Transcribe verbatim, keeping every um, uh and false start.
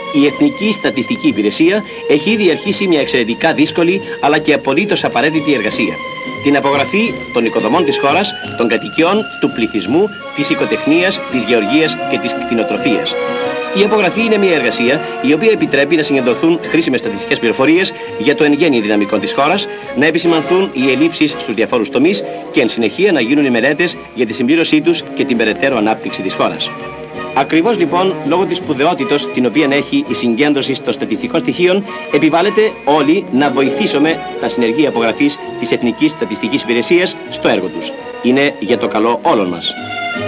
Η Εθνική Στατιστική Υπηρεσία έχει ήδη αρχίσει μια εξαιρετικά δύσκολη αλλά και απολύτως απαραίτητη εργασία. Την απογραφή των οικοδομών της χώρας, των κατοικιών, του πληθυσμού, της οικοτεχνίας, της γεωργίας και της κτηνοτροφίας. Η απογραφή είναι μια εργασία η οποία επιτρέπει να συγκεντρωθούν χρήσιμες στατιστικές πληροφορίες για το εν γέννη δυναμικό της χώρας, να επισημανθούν οι ελλείψεις στους διαφόρους τομείς και εν συνεχεία να γίνουν οι μελέτες για τη συμπλήρωσή τους και την περαιτέρω ανάπτυξη της χώρας. Ακριβώς λοιπόν, λόγω της σπουδαιότητος την οποία έχει η συγκέντρωση των στατιστικών στοιχείων, επιβάλλεται όλοι να βοηθήσουμε τα συνεργεία απογραφής της Εθνικής Στατιστικής Υπηρεσίας στο έργο τους. Είναι για το καλό όλων μας.